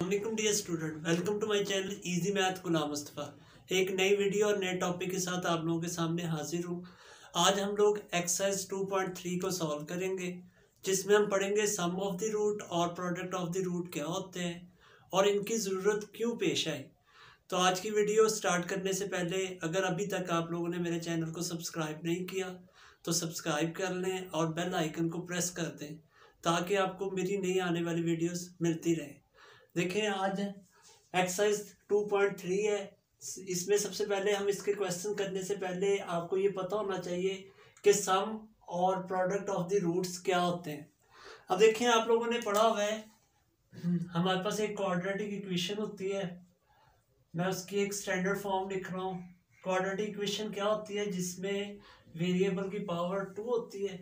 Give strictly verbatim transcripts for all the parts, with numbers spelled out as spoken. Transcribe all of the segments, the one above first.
अस्सलाम dear student, welcome to my channel easy math Ghulam Mustafa. एक नई वीडियो और नए टॉपिक के साथ आप लोगों के सामने हाजिर हूँ। आज हम लोग एक्सरसाइज टू पॉइंट थ्री को सॉल्व करेंगे, जिसमें हम पढ़ेंगे सम ऑफ द रूट और प्रोडक्ट ऑफ द रूट क्या होते हैं और इनकी ज़रूरत क्यों पेश आई। तो आज की वीडियो स्टार्ट करने से पहले अगर अभी तक आप लोगों ने मेरे चैनल को सब्सक्राइब नहीं किया तो सब्सक्राइब कर लें और बेल आइकन को प्रेस कर दें ताकि आपको मेरी नई आने वाली वीडियोस मिलती रहे। देखें, आज एक्सरसाइज टू पॉइंट थ्री है। इसमें सबसे पहले हम इसके क्वेश्चन करने से पहले आपको ये पता होना चाहिए कि सम और प्रोडक्ट ऑफ द रूट्स क्या होते हैं। अब देखें, आप लोगों ने पढ़ा हुआ है, हमारे पास एक क्वाड्रेटिक इक्वेशन होती है। मैं उसकी एक स्टैंडर्ड फॉर्म लिख रहा हूँ। क्वाड्रेटिक इक्वेशन क्या होती है? जिसमें वेरिएबल की पावर टू होती है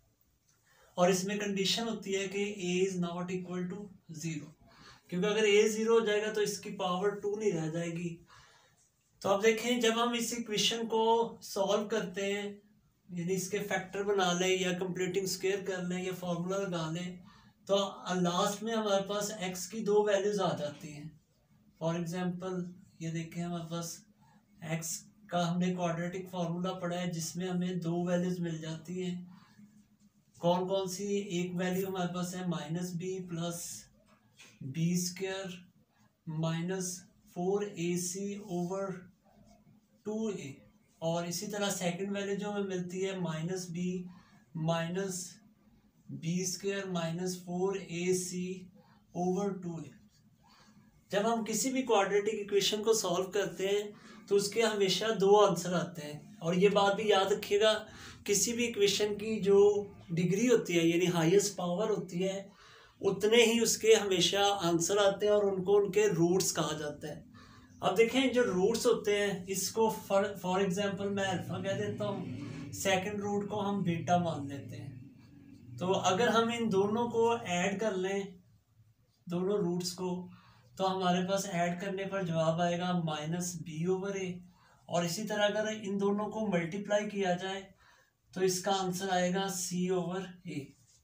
और इसमें कंडीशन होती है कि a is not equal to zero, क्योंकि अगर a जीरो हो जाएगा तो इसकी पावर टू नहीं रह जाएगी। तो अब देखें, जब हम इस इक्वेशन को सॉल्व करते हैं, यानी इसके फैक्टर बना लें या कंप्लीटिंग स्क्वायर कर लें या फॉर्मूला लगा लें, तो लास्ट में हमारे पास x की दो वैल्यूज आ जाती हैं। फॉर एग्जांपल ये देखें, हमारे पास x का हमने क्वाड्रेटिक फार्मूला पढ़ा है जिसमें हमें दो वैल्यूज मिल जाती हैं। कौन कौन सी? एक वैल्यू हमारे पास है minus b plus b square minus four a c over two a, और इसी तरह सेकंड वैल्यू जो हमें मिलती है minus b minus b square minus four a c over two a. जब हम किसी भी क्वाड्रेटिक इक्वेशन को सॉल्व करते हैं तो उसके हमेशा दो आंसर आते हैं। और ये बात भी याद रखिएगा, किसी भी इक्वेशन की जो डिग्री होती है यानी हाईएस्ट पावर होती है, उतने ही उसके हमेशा आंसर आते हैं और उनको उनके रूट्स कहा जाता है। अब देखें, जो रूट्स होते हैं इसको फॉर फॉर एग्जांपल मैं अल्फा कह देता हूँ, सेकंड रूट को हम बीटा मान लेते हैं। तो अगर हम इन दोनों को ऐड कर लें, दोनों रूट्स को, तो हमारे पास ऐड करने पर जवाब आएगा माइनस बी ओवर ए। और इसी तरह अगर इन दोनों को मल्टीप्लाई किया जाए तो इसका आंसर आएगा सी ओवर ए।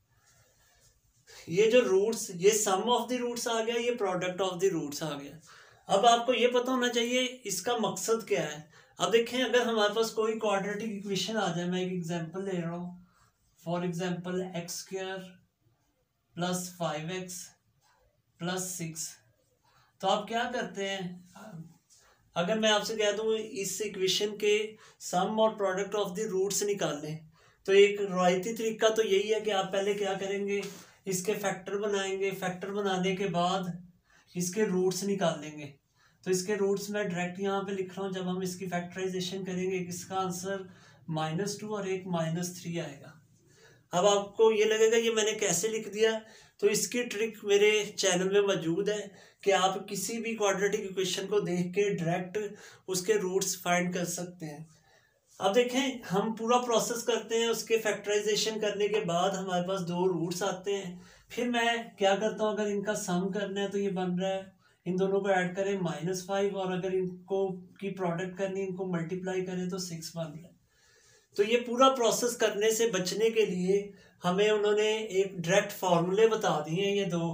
ये जो रूट्स, ये सम ऑफ द रूट्स आ गया, ये प्रोडक्ट ऑफ द रूट्स आ गया। अब आपको ये पता होना चाहिए इसका मकसद क्या है। अब देखें, अगर हमारे पास कोई क्वाड्रेटिक इक्वेशन आ जाए, मैं एक एग्जांपल ले रहा हूँ। For example x square plus five x plus six, तो आप क्या करते हैं? अगर मैं आपसे कह दूं इस इक्वेशन के सम और प्रोडक्ट ऑफ द रूट्स निकालें, तो एक रवायती तरीका तो यही है कि आप पहले क्या करेंगे, इसके फैक्टर बनाएंगे। फैक्टर बनाने के बाद इसके रूट्स निकालेंगे। तो इसके रूट्स मैं डायरेक्ट यहाँ पे लिख रहा हूँ। जब हम इसकी फैक्टराइजेशन करेंगे, इसका आंसर माइनस टू और एक माइनस थ्री आएगा। अब आपको ये लगेगा ये मैंने कैसे लिख दिया, तो इसकी ट्रिक मेरे चैनल में मौजूद है कि आप किसी भी क्वाड्रेटिक इक्वेशन को देख के डायरेक्ट उसके रूट्स फाइंड कर सकते हैं। अब देखें, हम पूरा प्रोसेस करते हैं। उसके फैक्टराइजेशन करने के बाद हमारे पास दो रूट्स आते हैं। फिर मैं क्या करता हूँ, अगर इनका सम करना है तो ये बन रहा है, इन दोनों को ऐड करें माइनस फाइव, और अगर इनको की प्रोडक्ट करनी, इनको मल्टीप्लाई करें तो सिक्स बन रहा है। तो ये पूरा प्रोसेस करने से बचने के लिए हमें उन्होंने एक डायरेक्ट फॉर्मूले बता दिए हैं ये दो।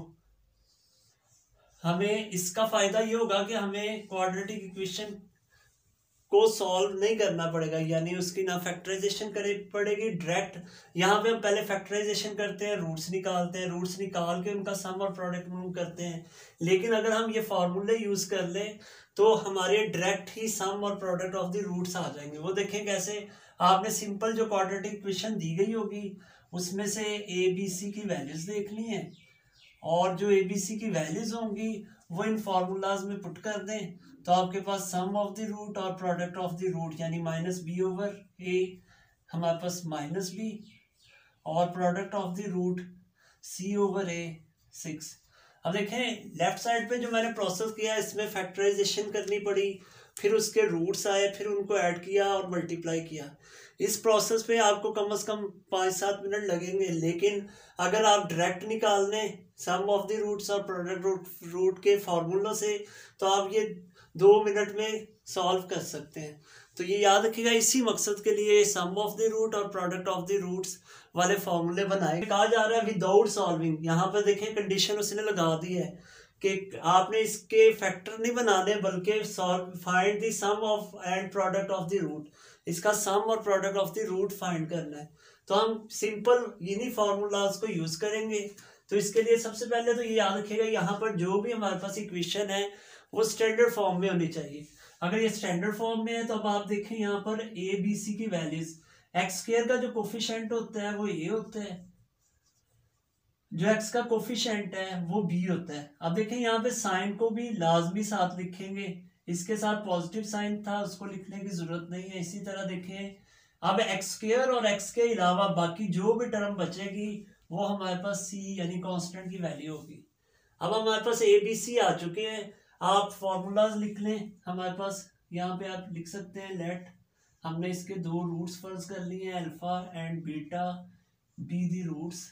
हमें इसका फायदा ये होगा कि हमें क्वाड्रेटिक इक्वेशन को सॉल्व नहीं करना पड़ेगा, यानी उसकी ना फैक्टराइजेशन करे पड़ेगी। डायरेक्ट यहाँ पे हम पहले फैक्टराइजेशन करते हैं, रूट्स निकालते हैं, रूट्स निकाल के उनका सम और प्रोडक्ट करते हैं। लेकिन अगर हम ये फॉर्मूले यूज कर लें तो हमारे डायरेक्ट ही सम और प्रोडक्ट ऑफ द रूट्स आ जाएंगे। वो देखें कैसे, आपने सिंपल जो क्वाड्रेटिक इक्वेशन दी गई होगी उसमें से ए बी सी की वैल्यूज देख ली हैं, और जो ए बी सी की वैल्यूज होंगी वो इन फार्मूलाज में पुट कर दें, तो आपके पास सम ऑफ द रूट और प्रोडक्ट ऑफ द रूट यानी माइनस बी ओवर ए, हमारे पास माइनस बी, और product of the root C over A six. अब देखें, लेफ्ट साइड पे जो मैंने प्रोसेस किया इसमें फैक्टराइजेशन करनी पड़ी, फिर उसके रूट्स आए, फिर उनको ऐड किया और मल्टीप्लाई किया। इस प्रोसेस पे आपको कम से कम पाँच सात मिनट लगेंगे। लेकिन अगर आप डायरेक्ट निकाल लें सम ऑफ द रूट्स और प्रोडक्ट रूट रूट के फार्मूलों से, तो आप ये दो मिनट में सॉल्व कर सकते हैं। तो ये याद रखिएगा, इसी मकसद के लिए सम ऑफ द रूट और प्रोडक्ट ऑफ द रूट्स वाले फॉर्मूले बनाए। कहा जा रहा है विदाउट सॉल्विंग, यहाँ पर देखें कंडीशन उसने लगा दी है कि आपने इसके फैक्टर नहीं बनाने बल्कि solve find the sum of and product of the root, इसका सम और product of the root find करना है। तो हम सिंपल इन्हीं फार्मूलाज को यूज करेंगे। तो इसके लिए सबसे पहले तो ये याद रखिएगा, यहाँ पर जो भी हमारे पास इक्वेशन है वो स्टैंडर्ड फॉर्म में होनी चाहिए। अगर ये स्टैंडर्ड फॉर्म में है तो अब आप देखें यहाँ पर ए बी सी की वैल्यूज, एक्स स्क्वायर का जो कोफिशिएंट होता है वो ए होता है, जो एक्स का कोफिशिएंट है वो बी होता है। अब देखें यहाँ पे साइन को भी लाजमी साथ लिखेंगे, इसके साथ पॉजिटिव साइन था उसको लिखने की जरूरत नहीं है। इसी तरह देखें अब एक्स स्क्वायर और एक्स के अलावा बाकी जो भी टर्म बचेगी वो हमारे पास सी यानी कांस्टेंट की वैल्यू होगी। अब हमारे पास ए बी सी आ चुके हैं, आप फॉर्मूलाज लिख लें। हमारे पास यहाँ पे आप लिख सकते हैं लेट, हमने इसके दो रूट्स फर्ज कर लिए हैं, alpha and beta be the roots.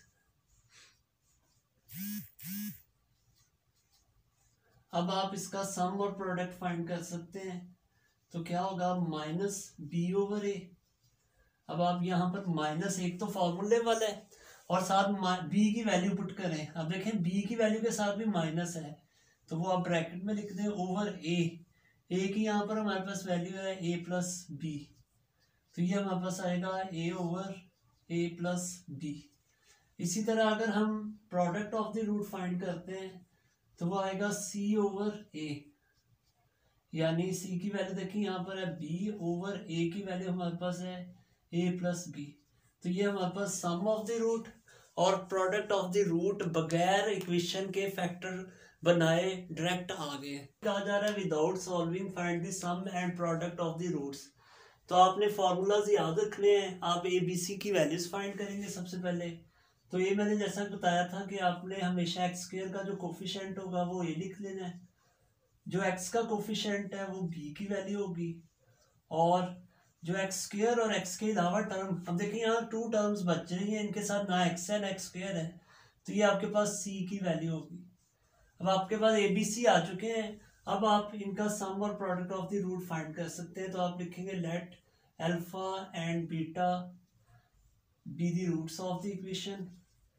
अब आप इसका सम और प्रोडक्ट फाइंड कर सकते हैं, तो क्या होगा माइनस बी ओवर ए। अब आप यहाँ पर माइनस एक तो फॉर्मूले वाला है और साथ बी की वैल्यू पुट करें। अब देखें बी की वैल्यू के साथ भी माइनस है तो वो आप ब्रैकेट में लिख दें ओवर ए, ए की यहाँ पर हमारे पास वैल्यू है ए प्लस बी, तो ये हमारे पास आएगा A over A plus B. इसी तरह अगर हम product of the root find करते हैं तो वो आएगा सी ओवर ए, यानी सी की वैल्यू देखिए यहाँ पर है बी ओवर ए की वैल्यू हमारे पास है ए प्लस बी। तो ये हमारे पास सम ऑफ द रूट और प्रोडक्ट ऑफ द रूट बगैर इक्वेशन के फैक्टर बनाए डायरेक्ट आ गए। कहा जा रहा है without solving find the sum and product of the roots. तो आपने फॉर्मूलाज याद रखने हैं। आप ए बी सी की वैल्यूज फाइंड करेंगे सबसे पहले। तो ये मैंने जैसा बताया था कि आपने हमेशा एक्स स्क्वायर का जो कोफिशिएंट होगा वो ए लिख लेना है, जो एक्स का कोफिशिएंट है वो बी की वैल्यू होगी, और जो एक्स स्क्वायर और एक्स के अलावा टर्म, अब देखिए यहाँ टू टर्म्स बच रही हैं, इनके साथ ना एक्स है ना एक्स स्क्वायर है, तो ये आपके पास सी की वैल्यू होगी। अब आपके पास ए बी सी आ चुके हैं। अब आप इनका सम और product of the root find कर सकते हैं। तो आप लिखेंगे let alpha and beta be the roots of the equation.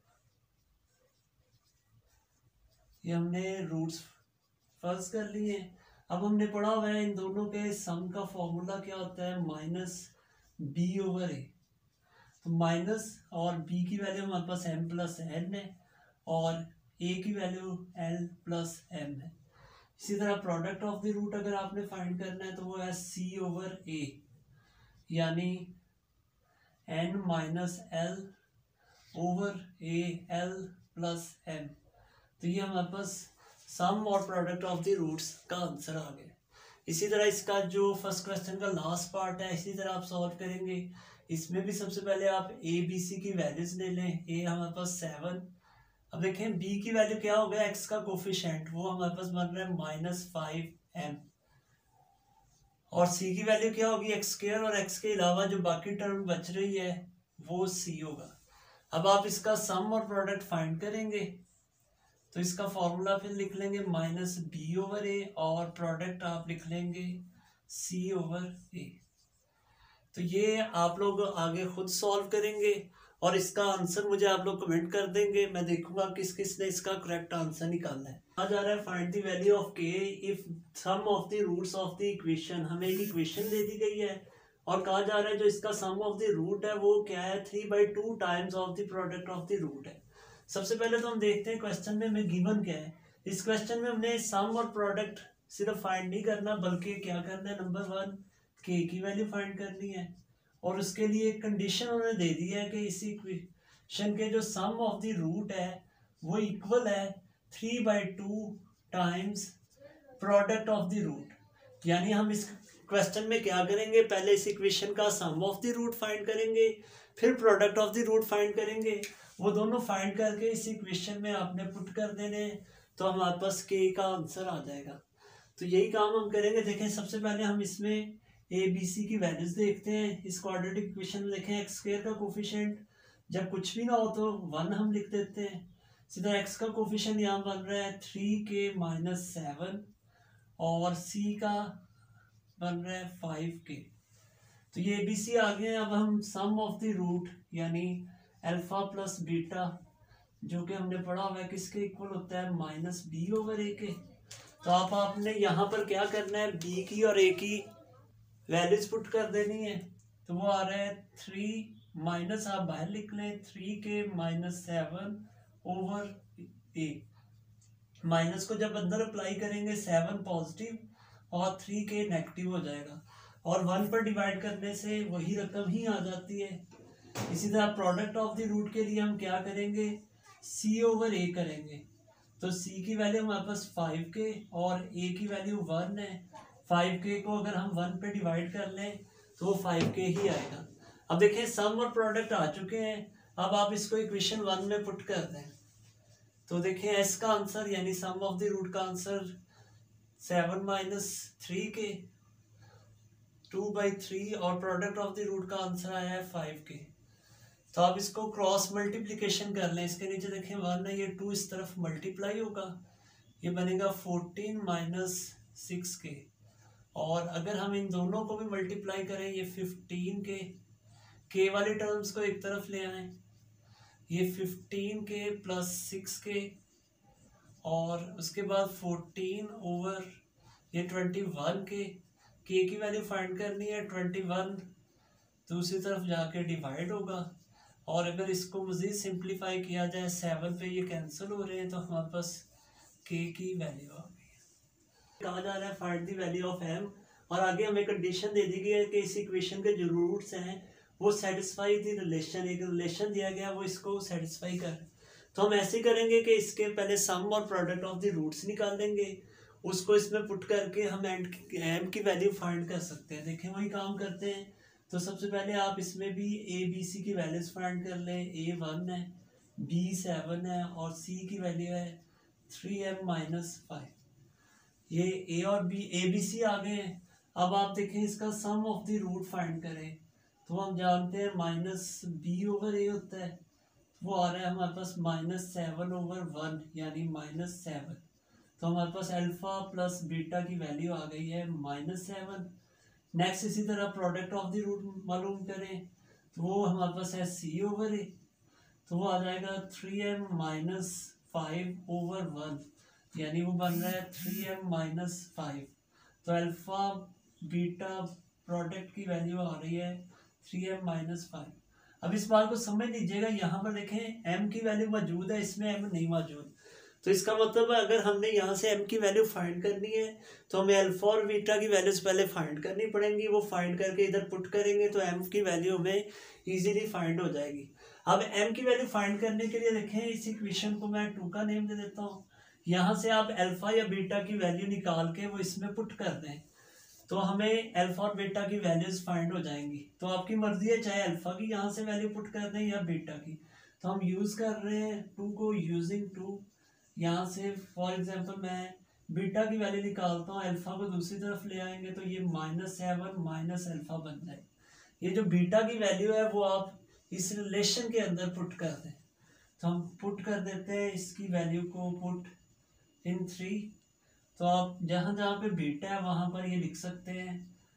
ये हमने रूट्स फर्ज कर लिए। अब हमने पढ़ा हुआ है इन दोनों के सम का फॉर्मूला क्या होता है, माइनस बी ओवर ए। तो माइनस और बी की वैल्यू हमारे पास एम प्लस एन है और ए की वैल्यू एल प्लस एम है। इसी तरह प्रोडक्ट ऑफ द रूट अगर आपने फाइंड करना है तो वो है सी ओवर ए, यानी N minus L over A L plus M. तो ये हमारे पास सम और प्रोडक्ट ऑफ द रूट्स का आंसर आ गया। इसी तरह इसका जो फर्स्ट क्वेश्चन का लास्ट पार्ट है इसी तरह आप सॉल्व करेंगे। इसमें भी सबसे पहले आप ए बी सी की वैल्यूज ले लें। ए हमारे पास सेवन, अब देखें बी की वैल्यू क्या हो गया, एक्स का कोफिशिएंट वो हमारे पास बन रहा है माइनस फाइव एम, और सी की वैल्यू क्या होगी, एक्स स्क्वायर और एक्स के अलावा जो बाकी टर्म बच रही है वो सी होगा। अब आप इसका सम और प्रोडक्ट फाइंड करेंगे तो इसका फॉर्मूला फिर लिख लेंगे माइनस बी ओवर ए और प्रोडक्ट आप लिख लेंगे सी ओवर ए। तो ये आप लोग आगे खुद सॉल्व करेंगे और इसका आंसर मुझे आप लोग कमेंट कर देंगे, मैं देखूंगा किस किस ने इसका करेक्ट आंसर निकालना है। कहा जा रहा है find the value of K if sum of the roots of the equation. हमें एक इक्वेशन दे दी गई है और कहा जा रहा है जो इसका सम ऑफ द रूट है वो क्या है, three by two times of the product of the root है। सबसे पहले तो हम देखते हैं क्वेश्चन में हमें गिवन क्या है। इस क्वेश्चन में हमने सम और प्रोडक्ट सिर्फ फाइंड नहीं करना बल्कि क्या करना है, नंबर वन के की वैल्यू फाइंड करनी है, और उसके लिए एक कंडीशन उन्होंने दे दी है कि इस इक्वेशन के जो सम ऑफ द रूट है वो इक्वल है three by two times product of the root. यानी हम इस क्वेश्चन में क्या करेंगे, पहले इस इक्वेशन का sum of the root find करेंगे, फिर product of the root find करेंगे। वो दोनों फाइंड करके इस इक्वेशन में आपने पुट कर देने, तो हमारे पास के का आंसर आ जाएगा। तो यही काम हम करेंगे। देखें सबसे पहले हम इसमें ए बी सी की वैल्यूज देखते हैं। इस क्वाड्रेटिक इक्वेशन में देखें एक्स स्क्वायर का कोफिशिएंट जब कुछ भी ना हो तो वन हम लिख देते हैं। सीधा एक्स का कोफिशिएंट यहाँ बन रहा है थ्री के माइनस सेवन और सी का बन रहा है फाइव के। तो ये ए बी सी आ गए। अब हम सम ऑफ द रूट यानी अल्फा प्लस बीटा जो कि हमने पढ़ा हुआ है किसके इक्वल होता है, माइनस बी ओवर ए के। तो आप आपने यहाँ पर क्या करना है, बी की और ए की वैल्यूज पुट कर देनी है। तो वो आ रहा है थ्री माइनस, आप बाहर लिख लें, three K minus seven over A. Minus को जब अंदर अप्लाई करेंगे सेवन पॉजिटिव और थ्री के नेगेटिव हो जाएगा, और वन पर डिवाइड करने से वही रकम ही आ जाती है। इसी तरह प्रोडक्ट ऑफ द रूट के लिए हम क्या करेंगे, सी ओवर ए करेंगे। तो सी की वैल्यू हमारे पास फाइव के और ए की वैल्यू वन है। फाइव के को अगर हम वन पे डिवाइड कर लें तो वो फाइव के ही आएगा। अब देखिए सम और प्रोडक्ट आ चुके हैं, अब आप इसको इक्वेशन वन में पुट कर दें। तो देखिए एस का आंसर यानी सम ऑफ द रूट का answer seven minus three K two by three, और प्रोडक्ट ऑफ द रूट का आंसर आया है फाइव के। तो आप इसको क्रॉस मल्टीप्लिकेशन कर लें, इसके नीचे देखें वन है, ये टू इस तरफ मल्टीप्लाई होगा, ये बनेगा फोर्टीन माइनस सिक्स के। और अगर हम इन दोनों को भी मल्टीप्लाई करें, ये फिफ्टीन के, के वाली टर्म्स को एक तरफ ले आए, ये फिफ्टीन के प्लस सिक्स के, और उसके बाद फोर्टीन ओवर ये ट्वेंटी वन के। के की वैल्यू फाइंड करनी है, ट्वेंटी वन दूसरी तरफ जाके डिवाइड होगा, और अगर इसको मज़ीद सिंप्लीफाई किया जाए सेवन पे ये कैंसिल हो रहे हैं, तो हमारे पास के की वैल्यू आ गई है। कहा जा रहा है find the value of M, और आगे हमें कंडीशन दे दी गई है कि इस इक्वेशन के जो रूट्स हैं वो सेटिस्फाई द रिलेशन, एक रिलेशन दिया गया वो इसको सेटिस्फाई कर। तो हम ऐसे करेंगे कि इसके पहले सम और प्रोडक्ट ऑफ द रूट्स निकाल देंगे, उसको इसमें पुट करके हम एम की वैल्यू फाइंड कर सकते हैं। देखें वही काम करते हैं। तो सबसे पहले आप इसमें भी ए बी सी की वैल्यूज फाइंड कर लें। ए वन है, बी सेवन है, और सी की वैल्यू है थ्री एम माइनस फाइव। ये ए और बी, ए बी सी आ गए हैं। अब आप देखें इसका sum of the root find करें, तो हम जानते हैं माइनस बी ओवर ए होता है, वो आ रहा है हमारे पास माइनस सेवन ओवर वन यानी माइनस सेवन। तो हमारे पास अल्फा प्लस बीटा की वैल्यू आ गई है माइनस सेवन। नेक्स्ट इसी तरह प्रोडक्ट ऑफ द रूट मालूम करें, तो वो हमारे पास है सी ओवर ए, तो वो आ जाएगा three M minus five over one, यानी वो बन रहा है थ्री एम माइनस फाइव। तो अल्फा बीटा प्रोडक्ट की वैल्यू आ रही है थ्री एम माइनस फाइव। अब इस बात को समझ लीजिएगा, यहाँ पर देखें एम की वैल्यू मौजूद है, इसमें एम नहीं मौजूद। तो इसका मतलब है अगर हमने यहाँ से m की वैल्यू फाइंड करनी है तो हमें अल्फा और बीटा की वैल्यूज पहले फाइंड करनी पड़ेंगी। वो फाइंड करके इधर पुट करेंगे तो m की वैल्यू हमें इजीली फाइंड हो जाएगी। अब m की वैल्यू फाइंड करने के लिए देखें इस इक्वेशन को मैं टू का नेम दे देता हूँ। यहाँ से आप अल्फा या बीटा की वैल्यू निकाल के वो इसमें पुट कर दें, तो हमें अल्फा और बीटा की वैल्यूज फाइंड हो जाएंगी। तो आपकी मर्जी है चाहे अल्फा की यहाँ से वैल्यू पुट कर दें या बीटा की। तो हम यूज़ कर रहे हैं टू को, यूजिंग टू। यहाँ से फॉर एग्जांपल मैं बीटा की वैल्यू निकालता हूँ, अल्फा को दूसरी तरफ ले आएंगे तो ये माइनस सेवन माइनस अल्फा बन जाए। ये जो बीटा की वैल्यू है वो आप इस रिलेशन के अंदर पुट कर दें। तो हम पुट कर देते हैं इसकी वैल्यू को पुट इन थ्री। तो आप जहाँ जहाँ पे बीटा है वहाँ पर ये लिख सकते हैं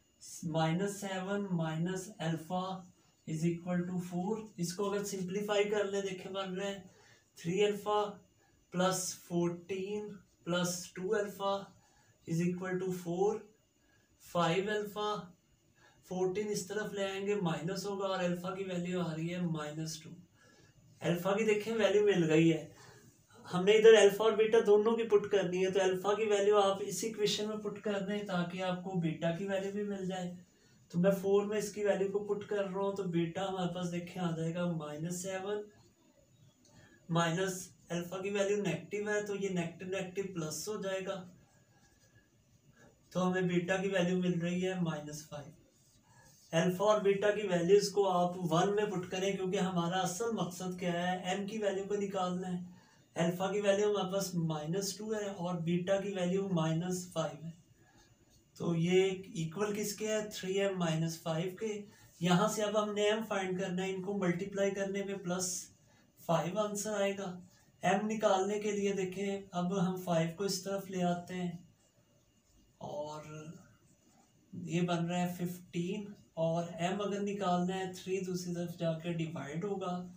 minus seven minus alpha is equal to four. इसको अगर सिंप्लीफाई कर ले देखें बन रहे हैं three alpha plus fourteen plus two alpha is equal to four. Five alpha, fourteen इस तरफ ले आएंगे माइनस होगा और अल्फा की वैल्यू आ रही है माइनस टू। अल्फा की देखें वैल्यू मिल गई है, हमने इधर अल्फा और बीटा दोनों की पुट करनी है। तो अल्फा की वैल्यू आप इस इक्वेशन में पुट कर दें ताकि आपको बीटा की वैल्यू भी मिल जाए। तो मैं फोर में इसकी वैल्यू को पुट कर रहा हूँ, तो बीटा हमारे पास देखें आ जाएगा माइनस सेवन माइनस अल्फा की वैल्यू नेगेटिव है तो ये नेगेटिव नेगेटिव प्लस हो जाएगा। तो हमें बीटा की वैल्यू मिल रही है माइनस फाइव। अल्फा और बीटा की वैल्यूज को आप वन में पुट करें क्योंकि हमारा असल मकसद क्या है, एम की वैल्यू को निकालना है। अल्फा की वैल्यू हमारे पास माइनस टू है और बीटा की वैल्यू माइनस फाइव है। तो ये इक्वल किसके है, थ्री एम माइनस फाइव के। यहाँ से अब हमने एम फाइंड करना है, इनको मल्टीप्लाई करने पे प्लस फाइव आंसर आएगा। एम निकालने के लिए देखें अब हम फाइव को इस तरफ ले आते हैं और ये बन रहा है फिफ्टीन, और एम अगर निकालना है थ्री दूसरी तरफ जाके डिवाइड होगा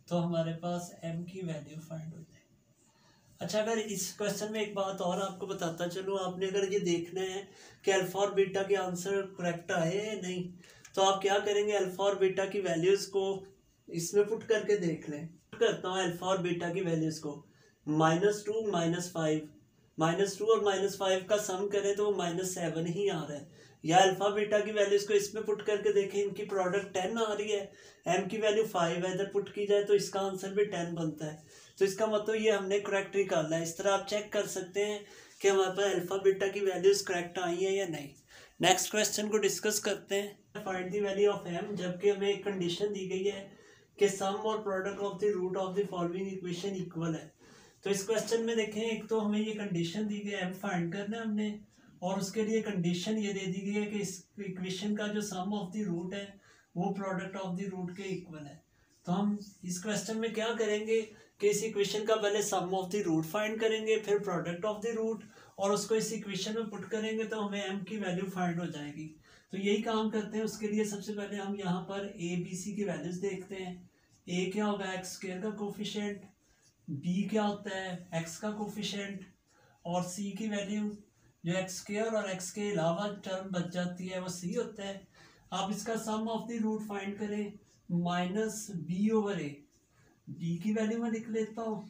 तो हमारे पास m की वैल्यू फाइंड हो जाएगी। अच्छा, अगर इस क्वेश्चन में एक बात और आपको बताता चलो, आपने अगर ये देखना है कि अल्फा और बीटा के आंसर करेक्ट आए या नहीं, तो आप क्या करेंगे, अल्फा और बीटा की वैल्यूज को इसमें पुट करके देख लें। करता हूँ अल्फा और बीटा की वैल्यूज को, minus two minus five, minus two और माइनस फाइव का सम करें तो वो माइनस सेवन ही आ रहा है। या अल्फा बीटा की वैल्यूज को इसमें पुट करके देखें, इनकी प्रोडक्ट टेन आ रही है, एम की वैल्यू फाइव है, इधर पुट की जाए तो इसका आंसर भी टेन बनता है। तो इसका मतलब ये हमने करेक्ट निकाला है। इस तरह आप चेक कर सकते हैं कि हमारे पास अल्फा बीटा की वैल्यूज करेक्ट आई है या नहीं। नेक्स्ट क्वेश्चन को डिस्कस करते हैं। Find the value of M, जबकि हमें एक कंडीशन दी गई है कि सम और product of the root of the following equation equal है। तो इस क्वेश्चन में देखें, एक तो हमें ये कंडीशन दी गई है एम फाइंड करना है हमने, और उसके लिए कंडीशन ये दे दी गई है कि इस इक्वेशन का जो सम ऑफ द रूट है वो प्रोडक्ट ऑफ द रूट के इक्वल है। तो हम इस क्वेश्चन में क्या करेंगे कि इस इक्वेशन का पहले sum of the root find करेंगे, फिर प्रोडक्ट ऑफ द रूट, और उसको इस इक्वेशन में पुट करेंगे तो हमें एम की वैल्यू फाइंड हो जाएगी। तो यही काम करते हैं। उसके लिए सबसे पहले हम यहाँ पर ए बी सी की वैल्यूज देखते हैं। ए क्या होगा, एक्स स्क्वायर का कोफिशिएंट, बी क्या होता है, एक्स का कोफिशिएंट, और सी की वैल्यू जो एक्स स्क्वायर और एक्स के अलावा टर्म बच जाती है वो सी होता है। आप इसका sum of the root find करें, minus B over A, B की वैल्यू मैं लिख लेता हूँ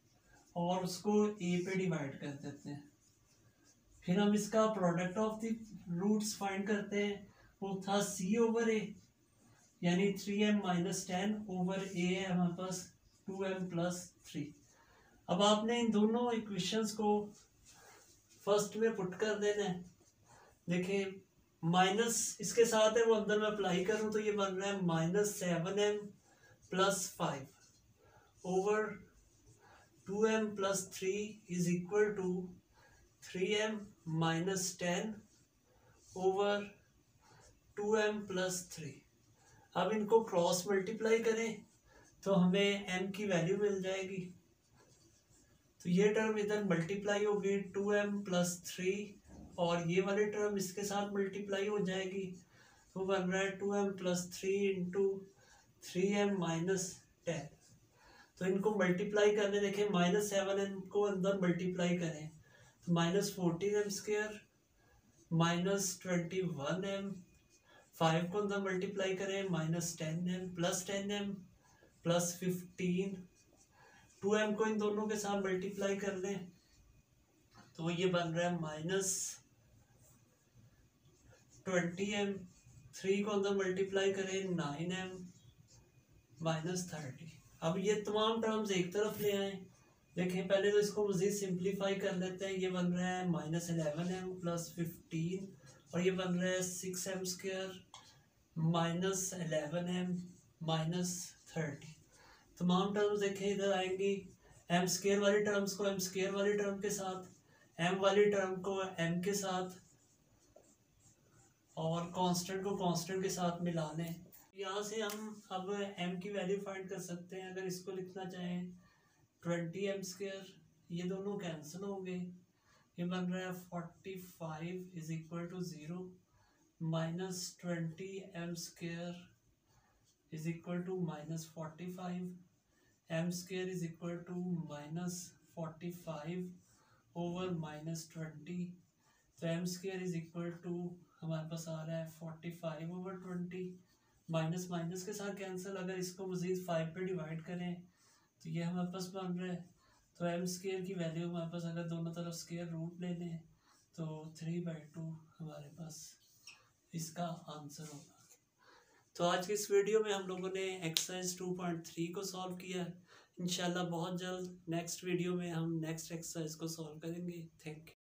और उसको ए पे डिवाइड कर देते हैं। फिर हम इसका product of the roots find करते हैं, वो था सी ओवर ए, यानी three M minus ten over A है हमारे पास टू एम प्लस थ्री। अब आपने इन दोनों इक्वेशंस को फर्स्ट में पुट कर देना है। देखिए, माइनस इसके साथ है वो अंदर में अप्लाई करूं तो ये बन रहा है minus seven M plus five over two M plus three is equal to three M minus ten over two M plus three. अब इनको क्रॉस मल्टीप्लाई करें तो हमें m की वैल्यू मिल जाएगी। तो ये टर्म इधर मल्टीप्लाई होगी टू एम प्लस थ्री, और ये वाले टर्म इसके साथ मल्टीप्लाई हो जाएगी, तो बन रहा है two M plus three into three M minus ten. तो इनको मल्टीप्लाई करने देखें, माइनस सेवन एम को अंदर मल्टीप्लाई करें तो minus fourteen M square minus twenty one M, five को अंदर मल्टीप्लाई करें minus ten M plus ten M plus fifteen, two M को इन दोनों के साथ मल्टीप्लाई कर लें तो ये बन रहा है माइनस ट्वेंटी एम, थ्री को अंदर मल्टीप्लाई करें नाइन एम माइनस थर्टी। अब ये तमाम टर्म्स एक तरफ ले आए। देखें, पहले तो इसको मजीद सिंप्लीफाई कर लेते हैं। ये बन रहा है minus eleven M plus fifteen, और ये बन रहा है six M square minus eleven M minus thirty. तमाम टर्म्स देखें इधर आएंगी, एम स्क्वायर वाली टर्म्स को एम स्क्वायर वाली टर्म के साथ, एम वाली टर्म को एम के साथ, और कांस्टेंट को कांस्टेंट के साथ मिला लें। यहाँ से हम अब m की वैल्यू फाइंड कर सकते हैं। अगर इसको लिखना चाहें ट्वेंटी एम स्क्वायर, ये दोनों कैंसिल होंगे, ये बन रहा है forty five is equal to zero, minus twenty M square is equal to minus forty five, M square is equal to minus forty five over minus twenty. तो M square is equal to हमारे पास आ रहा है forty five over twenty, minus minus के साथ cancel. अगर इसको मजीद फाइव पे डिवाइड करें तो ये हमारे पास बन रहा है, तो एम स्क्वायर की वैल्यू हमारे पास अगर दोनों तरफ स्क्वायर रूट ले लें तो थ्री बाई टू हमारे पास इसका आंसर होगा। तो आज की इस वीडियो में हम लोगों ने एक्सरसाइज टू पॉइंट थ्री को सॉल्व किया। इंशाल्लाह बहुत जल्द नेक्स्ट वीडियो में हम नेक्स्ट एक्सरसाइज को सॉल्व करेंगे। Thank you.